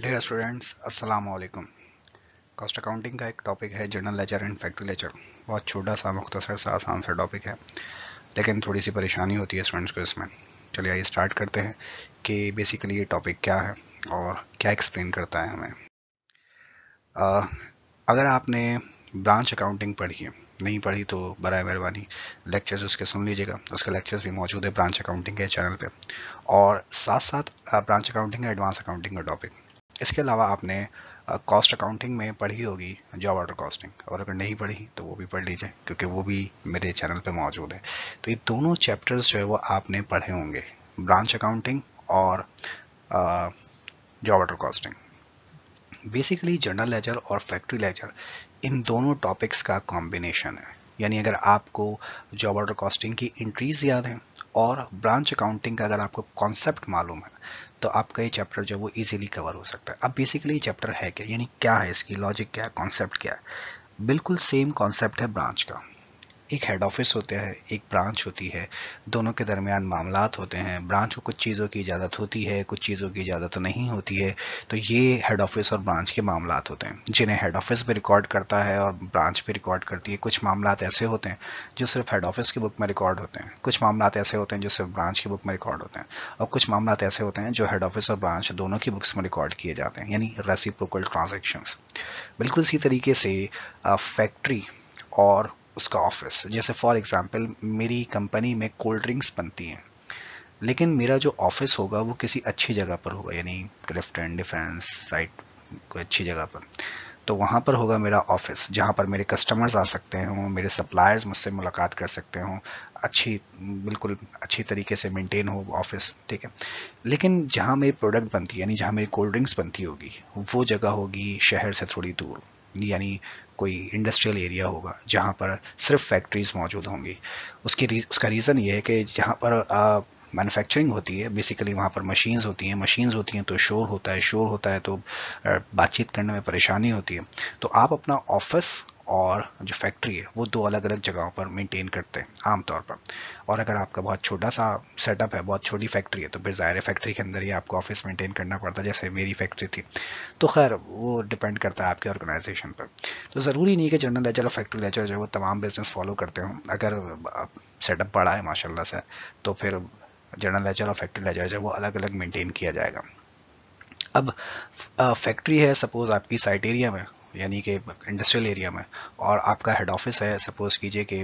Dear students, अस्सलाम वालेकुम। Cost accounting का एक टॉपिक है general ledger and factory ledger. बहुत छोटा सा, मुख्तसर सा, आसान सा टॉपिक है, लेकिन थोड़ी सी परेशानी होती है स्टूडेंट्स को इसमें। चलिए आइए स्टार्ट करते हैं कि बेसिकली ये टॉपिक क्या है और क्या एक्सप्लेन करता है हमें। अ, अगर आपने ब्रांच अकाउंटिंग पढ़ी है, नहीं पढ़ी तो बराए मेहरबानी लेक्चर्स उसके सुन लीजिएगा। उसके लेक्चर्स भी मौजूद है ब्रांच अकाउंटिंग के चैनल पे, और साथ साथ ब्रांच अकाउंटिंग का एडवांस अकाउंटिंग का टॉपिक। इसके अलावा आपने कॉस्ट अकाउंटिंग में पढ़ी होगी जॉब ऑर्डर कॉस्टिंग, और अगर नहीं पढ़ी तो वो भी पढ़ लीजिए क्योंकि वो भी मेरे चैनल पे मौजूद है। तो ये दोनों चैप्टर्स जो है वो आपने पढ़े होंगे, ब्रांच अकाउंटिंग और job order costing. Basically general ledger और फैक्ट्री लेजर इन दोनों टॉपिक्स का कॉम्बिनेशन है। यानी अगर आपको जॉब ऑर्डर कॉस्टिंग की एंट्रीज याद हैं और ब्रांच अकाउंटिंग का अगर आपको कॉन्सेप्ट मालूम है, तो आपका ये चैप्टर जो है वो इजीली कवर हो सकता है। अब बेसिकली ये चैप्टर है क्या, यानी क्या है, इसकी लॉजिक क्या है, कॉन्सेप्ट क्या है। बिल्कुल सेम कॉन्सेप्ट है ब्रांच का। एक हेड ऑफिस होता है, एक ब्रांच होती है, दोनों के दरमियान मामलात होते हैं। ब्रांच को कुछ चीज़ों की इजाज़त होती है, कुछ चीज़ों की इजाज़त नहीं होती है। तो ये हेड ऑफिस और ब्रांच के मामलात होते हैं जिन्हें हेड ऑफिस पे रिकॉर्ड करता है और ब्रांच पे रिकॉर्ड करती है। कुछ मामलात ऐसे होते हैं जो सिर्फ हेड ऑफिस की बुक में रिकॉर्ड होते हैं, कुछ मामलात ऐसे होते हैं जो सिर्फ ब्रांच की बुक में रिकॉर्ड होते हैं, और कुछ मामलात ऐसे होते हैं जो हेड ऑफिस और ब्रांच दोनों की बुक्स में रिकॉर्ड किए जाते हैं, यानी रेसिप्रोकल ट्रांजैक्शंस। बिल्कुल इसी तरीके से फैक्ट्री और उसका ऑफिस, जैसे फॉर एग्जांपल मेरी कंपनी में कोल्ड ड्रिंक्स बनती हैं, लेकिन मेरा जो ऑफिस होगा वो किसी अच्छी जगह पर होगा, यानी क्लिफ्टन डिफेंस साइट, कोई अच्छी जगह पर। तो वहाँ पर होगा मेरा ऑफिस, जहाँ पर मेरे कस्टमर्स आ सकते हों, मेरे सप्लायर्स मुझसे मुलाकात कर सकते हों, अच्छी, बिल्कुल अच्छी तरीके से मेंटेन हो ऑफिस, ठीक है। लेकिन जहाँ मेरी प्रोडक्ट बनती है, यानी जहाँ मेरी कोल्ड ड्रिंक्स बनती होगी, वो जगह होगी शहर से थोड़ी दूर, यानी कोई इंडस्ट्रियल एरिया होगा जहाँ पर सिर्फ फैक्ट्रीज मौजूद होंगी। उसका रीज़न ये है कि जहाँ पर मैन्युफैक्चरिंग होती है, बेसिकली वहाँ पर मशीन्स होती हैं तो शोर होता है तो बातचीत करने में परेशानी होती है। तो आप अपना ऑफिस और जो फैक्ट्री है वो दो अलग अलग जगहों पर मेंटेन करते हैं आमतौर पर। और अगर आपका बहुत छोटा सा सेटअप है, बहुत छोटी फैक्ट्री है, तो फिर ज़ाहिर है फैक्ट्री के अंदर ही आपको ऑफिस मेंटेन करना पड़ता है, जैसे मेरी फैक्ट्री थी। तो खैर वो डिपेंड करता है आपके ऑर्गेनाइजेशन पर। तो ज़रूरी नहीं है कि जनरल लेजर और फैक्ट्री लेजर जो है वो तमाम बिजनेस फॉलो करते हों। अगर सेटअप बड़ा है माशाल्लाह से, तो फिर जनरल लेजर और फैक्ट्री लेजर जो है वो अलग अलग मेंटेन किया जाएगा। अब फैक्ट्री है सपोज आपकी साइट एरिया में, यानी कि इंडस्ट्रियल एरिया में, और आपका हेड ऑफिस है सपोज कीजिए कि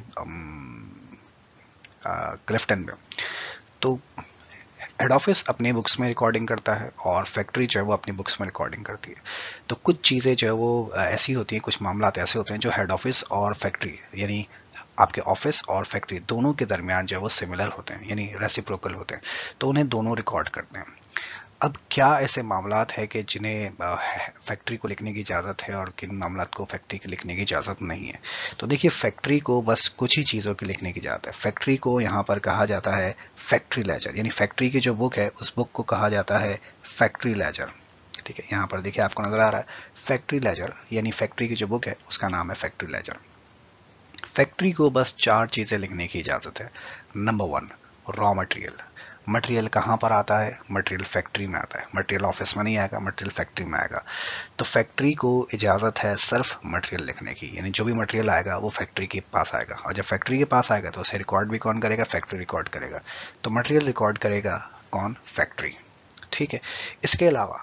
क्लिफ्टन में। तो हेड ऑफिस अपने बुक्स में रिकॉर्डिंग करता है और फैक्ट्री जो है वो अपनी बुक्स में रिकॉर्डिंग करती है। तो कुछ चीज़ें जो है वो ऐसी होती हैं, कुछ मामलात ऐसे होते हैं जो हेड ऑफिस और फैक्ट्री, यानी आपके ऑफिस और फैक्ट्री दोनों के दरमियान जो है वो सिमिलर होते हैं, यानी रेसिप्रोकल होते हैं, तो उन्हें दोनों रिकॉर्ड करते हैं। अब क्या ऐसे मामलात है कि जिन्हें फैक्ट्री को लिखने की इजाज़त है और किन मामलात को फैक्ट्री के लिखने की इजाज़त नहीं है। तो देखिए, फैक्ट्री को बस कुछ ही चीज़ों की लिखने की इजाज़त है। फैक्ट्री को यहाँ पर कहा जाता है फैक्ट्री लेजर, यानी फैक्ट्री की जो बुक है उस बुक को कहा जाता है फैक्ट्री लेजर। ठीक है, यहाँ पर देखिए आपको नजर आ रहा है फैक्ट्री लेजर, यानी फैक्ट्री की जो बुक है उसका नाम है फैक्ट्री लेजर। फैक्ट्री को बस चार चीज़ें लिखने की इजाज़त है। Number one, raw material. Material कहाँ पर आता है? मटेरियल फैक्ट्री में आता है। मटेरियल ऑफिस में नहीं आएगा, मटेरियल फैक्ट्री में आएगा। तो फैक्ट्री को इजाज़त है सिर्फ मटेरियल लिखने की, यानी जो भी मटेरियल आएगा वो फैक्ट्री के पास आएगा, और जब फैक्ट्री के पास आएगा तो उसे रिकॉर्ड भी कौन करेगा? फैक्ट्री रिकॉर्ड करेगा। तो मटेरियल रिकॉर्ड करेगा कौन? फैक्ट्री। ठीक है। इसके अलावा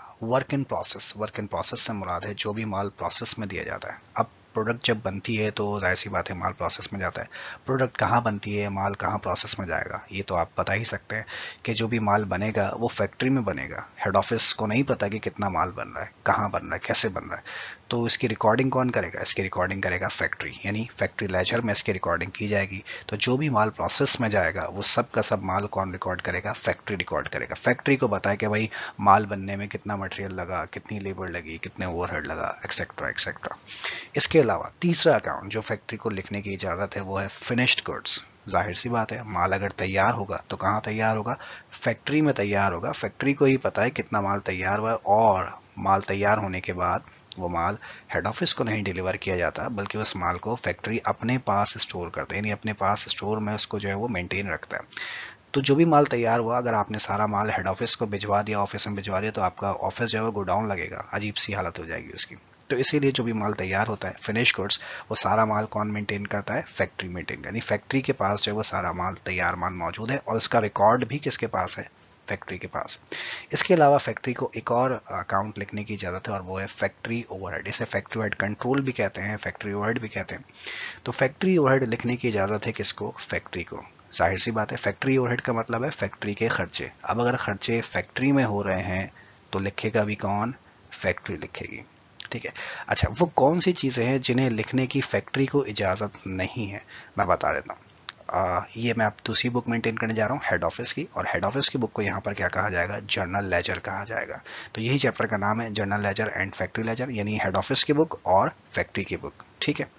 वर्क इन प्रोसेस से मुराद है जो भी माल प्रोसेस में दिया जाता है। अब प्रोडक्ट जब बनती है तो जाहिर सी बात है माल प्रोसेस में जाता है। प्रोडक्ट कहाँ बनती है, माल कहाँ प्रोसेस में जाएगा, ये तो आप बता ही सकते हैं कि जो भी माल बनेगा वो फैक्ट्री में बनेगा। हेड ऑफिस को नहीं पता कि कितना माल बन रहा है, कहाँ बन रहा है, कैसे बन रहा है। तो इसकी रिकॉर्डिंग कौन करेगा? इसकी रिकॉर्डिंग करेगा फैक्ट्री, यानी फैक्ट्री लेजर में इसकी रिकॉर्डिंग की जाएगी। तो जो भी माल प्रोसेस में जाएगा वो सब का सब माल कौन रिकॉर्ड करेगा? फैक्ट्री रिकॉर्ड करेगा। फैक्ट्री को बताए कि भाई माल बनने में कितना मटेरियल लगा, कितनी लेबर लगी, कितने ओवरहेड लगा, एक्सेट्रा एक्सेट्रा। इसके अलावा तीसरा अकाउंट जो फैक्ट्री को लिखने की इजाज़त है वो है फिनिश्ड गुड्स। जाहिर सी बात है, माल अगर तैयार होगा तो कहाँ तैयार होगा? फैक्ट्री में तैयार होगा। फैक्ट्री को ही पता है कितना माल तैयार हुआ है, और माल तैयार होने के बाद वो माल हेड ऑफिस को नहीं डिलीवर किया जाता, बल्कि उस माल को फैक्ट्री अपने पास स्टोर करता है, यानी अपने पास स्टोर में उसको जो है वो मेंटेन रखता है। तो जो भी माल तैयार हुआ, अगर आपने सारा माल हेड ऑफिस को भिजवा दिया, ऑफिस में भिजवा दिया, तो आपका ऑफिस जो है वो गोडाउन लगेगा, अजीब सी हालत हो जाएगी उसकी। तो इसीलिए जो भी माल तैयार होता है फिनिश गुड्स, वो सारा माल कौन मेंटेन करता है? फैक्ट्री मेंटेन, यानी फैक्ट्री के पास जो है वो सारा माल तैयार माल मौजूद है, और उसका रिकॉर्ड भी किसके पास है? फैक्ट्री के पास। इसके अलावा फैक्ट्री को एक और अकाउंट लिखने की इजाज़त है, और वो है फैक्ट्री ओवरहेड। इसे फैक्ट्री ओवरहेड कंट्रोल भी कहते हैं, फैक्ट्री ओवरहेड भी कहते हैं। तो फैक्ट्री ओवरहेड लिखने की इजाज़त है किसको? फैक्ट्री को। जाहिर सी बात है, फैक्ट्री ओवरहेड का मतलब है फैक्ट्री के खर्चे। अब अगर खर्चे फैक्ट्री में हो रहे हैं तो लिखेगा भी कौन? फैक्ट्री लिखेगी। ठीक है। अच्छा, वो कौन सी चीज़ें हैं जिन्हें लिखने की फैक्ट्री को इजाज़त नहीं है, मैं बता देता हूँ। ये मैं अब दूसरी बुक मेंटेन करने जा रहा हूँ, हेड ऑफिस की, और हेड ऑफिस की बुक को यहाँ पर क्या कहा जाएगा? जर्नल लेजर कहा जाएगा। तो यही चैप्टर का नाम है, journal ledger and factory ledger, यानी हेड ऑफिस की बुक और फैक्ट्री की बुक। ठीक है।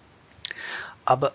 अब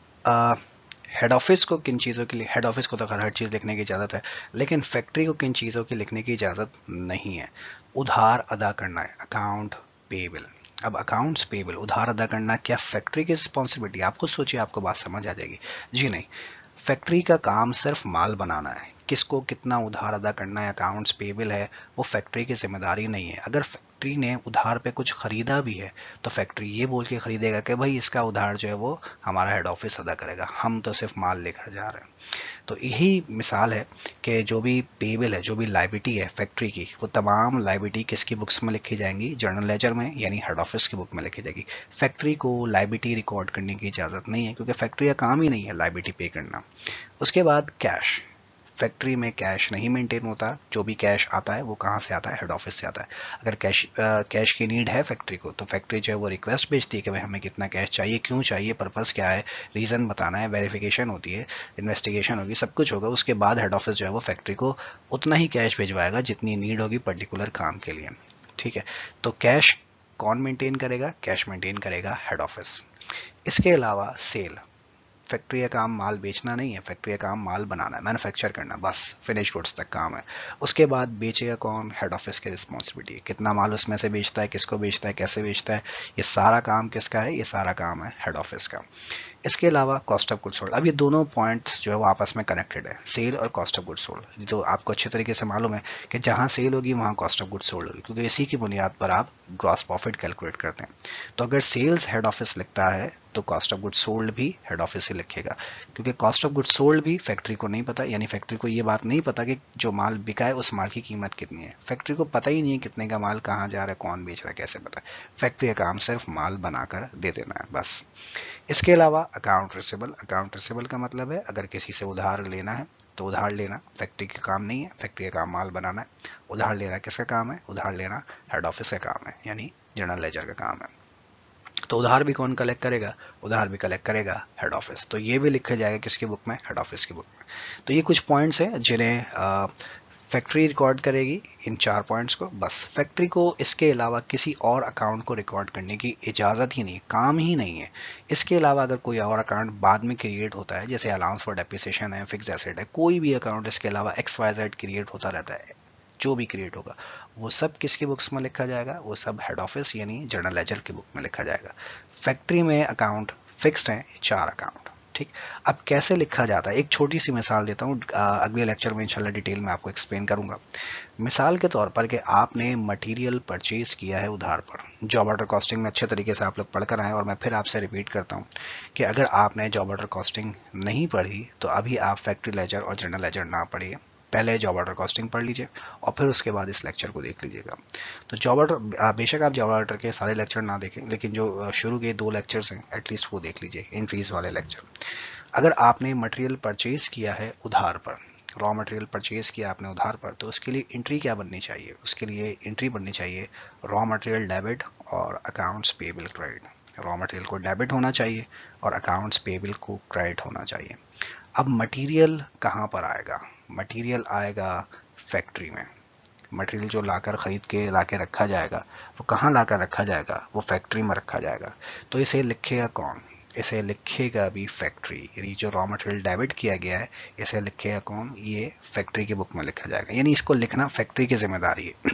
हेड ऑफिस को किन चीज़ों के लिए, हेड ऑफिस को तो हर चीज़ लिखने की इजाज़त है, लेकिन फैक्ट्री को किन चीज़ों की लिखने की इजाज़त नहीं है? उधार अदा करना है, अकाउंट पेबल। अब अकाउंट्स पेबल, उधार अदा करना, क्या फैक्ट्री की रिस्पॉन्सिबिलिटी? आप खुद सोचिए, आपको बात समझ आ जाएगी। जी नहीं, फैक्ट्री का काम सिर्फ माल बनाना है, किसको कितना उधार अदा करना है, अकाउंट्स पेबल है, वो फैक्ट्री की जिम्मेदारी नहीं है। अगर फैक्ट्री ने उधार पे कुछ खरीदा भी है तो फैक्ट्री ये बोल के खरीदेगा कि भाई इसका उधार जो है वो हमारा हेड ऑफिस अदा करेगा, हम तो सिर्फ माल लेकर जा रहे हैं। तो यही मिसाल है कि जो भी पेबल है, जो भी लाइबिलिटी है फैक्ट्री की, वो तमाम लाइबिलिटी किसकी बुक्स में लिखी जाएंगी? जर्नल लेजर में, यानी हेड ऑफिस की बुक में लिखी जाएगी। फैक्ट्री को लाइबिलिटी रिकॉर्ड करने की इजाज़त नहीं है, क्योंकि फैक्ट्री का काम ही नहीं है लाइबिलिटी पे करना। उसके बाद कैश, फैक्ट्री में कैश नहीं मेंटेन होता, जो भी कैश आता है वो कहाँ से आता है? हेड ऑफिस से आता है। अगर कैश की नीड है फैक्ट्री को, तो फैक्ट्री जो है वो रिक्वेस्ट भेजती है कि भाई हमें कितना कैश चाहिए, क्यों चाहिए, पर्पस क्या है, रीज़न बताना है, वेरिफिकेशन होती है, इन्वेस्टिगेशन होगी, सब कुछ होगा। उसके बाद हेड ऑफिस जो है वो फैक्ट्री को उतना ही कैश भिजवाएगा जितनी नीड होगी पर्टिकुलर काम के लिए। ठीक है। तो कैश कौन मेंटेन करेगा? कैश मेंटेन करेगा हेड ऑफिस। इसके अलावा सेल, फैक्ट्री का काम माल बेचना नहीं है, फैक्ट्री का काम माल बनाना है, मैन्युफैक्चर करना, बस फिनिश गुड्स तक काम है। उसके बाद बेचेगा कौन? हेड ऑफिस की रिस्पॉन्सिबिलिटी है, कितना माल उसमें से बेचता है, किसको बेचता है, कैसे बेचता है, ये सारा काम किसका है? ये सारा काम है हेड ऑफिस का। इसके अलावा कॉस्ट ऑफ गुड्स सोल्ड, अब ये दोनों पॉइंट्स जो है वो आपस में कनेक्टेड है, सेल और कॉस्ट ऑफ गुड्स सोल्ड। तो आपको अच्छे तरीके से मालूम है कि जहाँ सेल होगी वहाँ कॉस्ट ऑफ गुड्स सोल्ड होगी, क्योंकि इसी की बुनियाद पर आप ग्रॉस प्रॉफिट कैलकुलेट करते हैं। तो अगर सेल्स हेड ऑफिस लिखता है तो कॉस्ट ऑफ गुड्स सोल्ड भी हेड ऑफिस से लिखेगा, क्योंकि कॉस्ट ऑफ गुड्स सोल्ड भी फैक्ट्री को नहीं पता, यानी फैक्ट्री को ये बात नहीं पता कि जो माल बिका है उस माल की कीमत कितनी है। फैक्ट्री को पता ही नहीं है कितने का माल कहाँ जा रहा है, कौन बेच रहा है, कैसे पता है। फैक्ट्री का काम सिर्फ माल बनाकर दे देना है, बस। इसके अलावा अकाउंट रिसीवेबल, अकाउंट रिसीवेबल का मतलब है अगर किसी से उधार लेना है तो उधार लेना फैक्ट्री का काम नहीं है, फैक्ट्री का काम माल बनाना है। उधार लेना किसका काम है? उधार लेना हेड ऑफिस का काम है, यानी जनरल लेजर का काम है। तो उधार भी कौन कलेक्ट करेगा? उधार भी कलेक्ट करेगा हेड ऑफिस। तो ये भी लिखा जाएगा किसकी बुक में? हेड ऑफिस की बुक में। तो ये कुछ पॉइंट्स हैं जिन्हें फैक्ट्री रिकॉर्ड करेगी, इन 4 पॉइंट्स को। बस फैक्ट्री को इसके अलावा किसी और अकाउंट को रिकॉर्ड करने की इजाज़त ही नहीं, काम ही नहीं है। इसके अलावा अगर कोई और अकाउंट बाद में क्रिएट होता है, जैसे अलाउंस फॉर डेप्रिसिएशन है, फिक्स एसेट है, कोई भी अकाउंट इसके अलावा XYZ क्रिएट होता रहता है, जो भी क्रिएट होगा वो सब किसकी बुक्स में लिखा जाएगा? वो सब हेड ऑफिस यानी जनरल लेजर की बुक में लिखा जाएगा। फैक्ट्री में अकाउंट फिक्स्ड है, 4 अकाउंट। ठीक। अब कैसे लिखा जाता है, एक छोटी सी मिसाल देता हूँ, अगले लेक्चर में इंशाल्लाह डिटेल में आपको एक्सप्लेन करूंगा। मिसाल के तौर पर कि आपने मटेरियल परचेज किया है उधार पर, जॉब ऑर्डर कॉस्टिंग में अच्छे तरीके से आप लोग पढ़कर आए, और मैं फिर आपसे रिपीट करता हूँ कि अगर आपने जॉब ऑर्डर कॉस्टिंग नहीं पढ़ी तो अभी आप फैक्ट्री लेजर और जनरल लेजर ना पढ़िए, पहले जॉब ऑर्डर कॉस्टिंग पढ़ लीजिए और फिर उसके बाद इस लेक्चर को देख लीजिएगा। तो जॉब ऑर्डर, बेशक आप जॉब ऑर्डर के सारे लेक्चर ना देखें, लेकिन जो शुरू के 2 लेक्चर्स हैं एटलीस्ट वो देख लीजिए, एंट्रीज वाले लेक्चर। अगर आपने मटेरियल परचेज किया है उधार पर, रॉ मटेरियल परचेज किया आपने उधार पर, तो उसके लिए एंट्री क्या बननी चाहिए? उसके लिए एंट्री बननी चाहिए रॉ मटेरियल डेबिट और accounts payable credit. Raw material को डेबिट होना चाहिए और अकाउंट्स पेबल को क्रेडिट होना चाहिए। अब मटेरियल कहाँ पर आएगा? मटेरियल आएगा फैक्ट्री में। मटेरियल जो लाकर खरीद के लाके रखा जाएगा, वो कहाँ लाकर रखा जाएगा? वो फैक्ट्री में रखा जाएगा। तो इसे लिखेगा कौन? इसे लिखेगा भी फैक्ट्री, यानी जो रॉ मटेरियल डेबिट किया गया है इसे लिखेगा कौन? ये फैक्ट्री की बुक में लिखा जाएगा, यानी इसको लिखना फैक्ट्री की जिम्मेदारी है।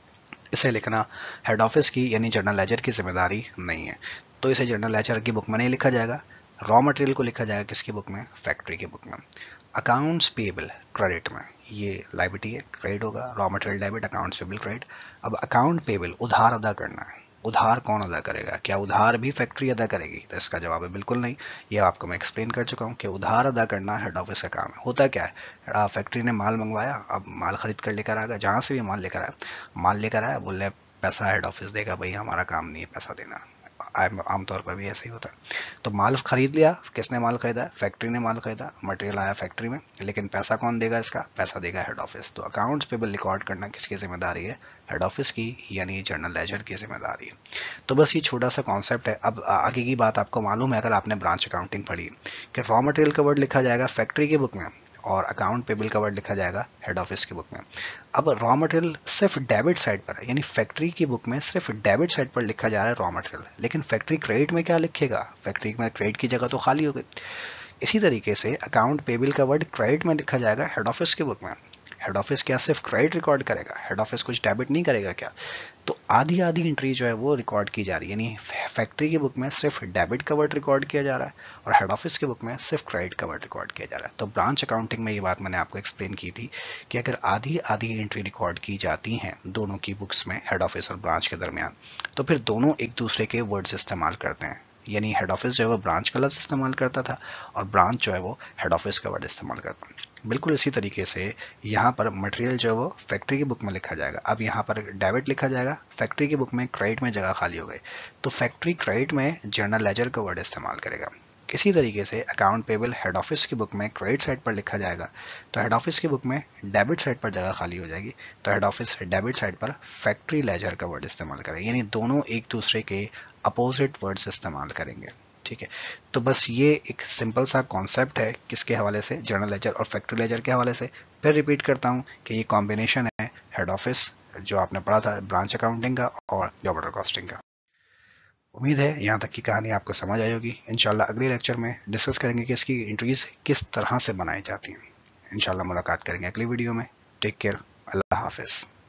इसे लिखना हेड ऑफिस की यानी जनरल लेजर की जिम्मेदारी नहीं है। तो इसे जनरल लेजर की बुक में नहीं लिखा जाएगा, रॉ मटेरियल को लिखा जाएगा किसकी बुक में, फैक्ट्री की बुक में। अकाउंट्स पेबल क्रेडिट में, ये लायबिलिटी है, क्रेडिट होगा, raw material debit, accounts payable credit. अब अकाउंट पेबल उधार अदा करना है, उधार कौन अदा करेगा, क्या उधार भी फैक्ट्री अदा करेगी, तो इसका जवाब है बिल्कुल नहीं। ये आपको मैं एक्सप्लेन कर चुका हूँ कि उधार अदा करना हेड ऑफिस का काम है। होता क्या है, फैक्ट्री ने माल मंगवाया, अब माल खरीद कर लेकर आ गया, जहाँ से भी माल लेकर आया, बोल रहे पैसा हेड ऑफिस देगा, भाई हमारा काम नहीं है पैसा देना, आमतौर पर भी ऐसे ही होता है। तो माल खरीद लिया, किसने माल खरीदा, फैक्ट्री ने माल खरीदा, मटेरियल आया फैक्ट्री में, लेकिन पैसा कौन देगा इसका, पैसा देगा हेड ऑफिस। तो अकाउंट्स पेबल रिकॉर्ड करना किसकी जिम्मेदारी है, हेड ऑफिस की, यानी जर्नल लेजर की जिम्मेदारी है। तो बस ये छोटा सा कॉन्सेप्ट है। अब आगे की बात आपको मालूम है अगर आपने ब्रांच अकाउंटिंग पढ़ी, कि रॉ मटेरियल का वर्ड लिखा जाएगा फैक्ट्री की बुक में और अकाउंट पेबल का वर्ड लिखा जाएगा हेड ऑफिस की बुक में। अब रॉ मटेरियल सिर्फ डेबिट साइड पर है, यानी फैक्ट्री की बुक में सिर्फ डेबिट साइड पर लिखा जा रहा है रॉ मटेरियल, लेकिन फैक्ट्री क्रेडिट में क्या लिखेगा, फैक्ट्री में क्रेडिट की जगह तो खाली हो गई। इसी तरीके से अकाउंट पेबल का वर्ड क्रेडिट में लिखा जाएगा हेड ऑफिस की बुक में। हेड ऑफिस क्या सिर्फ क्रेडिट रिकॉर्ड करेगा, हेड ऑफिस कुछ डेबिट नहीं करेगा क्या? तो आधी आधी एंट्री जो है वो रिकॉर्ड की जा रही है, यानी फैक्ट्री की बुक में सिर्फ डेबिट का वर्ड रिकॉर्ड किया जा रहा है और हेड ऑफिस की बुक में सिर्फ क्रेडिट का वर्ड रिकॉर्ड किया जा रहा है। तो ब्रांच अकाउंटिंग में ये बात मैंने आपको एक्सप्लेन की थी कि अगर आधी आधी एंट्री रिकॉर्ड की जाती हैं दोनों की बुक्स में, हेड ऑफिस और ब्रांच के दरमियान, तो फिर दोनों एक दूसरे के वर्ड्स इस्तेमाल करते हैं, यानी हेड ऑफिस जो है वो ब्रांच का लफ्ज इस्तेमाल करता था और ब्रांच जो है वो हेड ऑफिस का वर्ड इस्तेमाल करता है। बिल्कुल इसी तरीके से यहाँ पर मटेरियल जो है वो फैक्ट्री की बुक में लिखा जाएगा। अब यहाँ पर डेबिट लिखा जाएगा, फैक्ट्री की बुक में क्रेडिट में जगह खाली हो गई, तो फैक्ट्री क्रेडिट में जर्नल लेजर का वर्ड इस्तेमाल करेगा। इसी तरीके से अकाउंट पेबल हेड ऑफिस की बुक में क्रेडिट साइड पर लिखा जाएगा, तो हेड ऑफिस की बुक में डेबिट साइड पर जगह खाली हो जाएगी, तो हेड ऑफिस डेबिट साइड पर फैक्ट्री लेजर का वर्ड इस्तेमाल करेगा, यानी दोनों एक दूसरे के अपोजिट वर्ड्स इस्तेमाल करेंगे। ठीक है, तो बस ये एक सिंपल सा कॉन्सेप्ट है किसके हवाले से, जर्नल लेजर और फैक्ट्री लेजर के हवाले से। फिर रिपीट करता हूँ कि ये कॉम्बिनेशन है हेड ऑफिस जो आपने पढ़ा था ब्रांच अकाउंटिंग का और जॉब ऑर्डर कॉस्टिंग का। उम्मीद है यहाँ तक की कहानी आपको समझ आई होगी। इंशाल्लाह अगले लेक्चर में डिस्कस करेंगे कि इसकी एंट्रीज किस तरह से बनाई जाती हैं। इंशाल्लाह मुलाकात करेंगे अगली वीडियो में। टेक केयर, अल्लाह हाफिज़।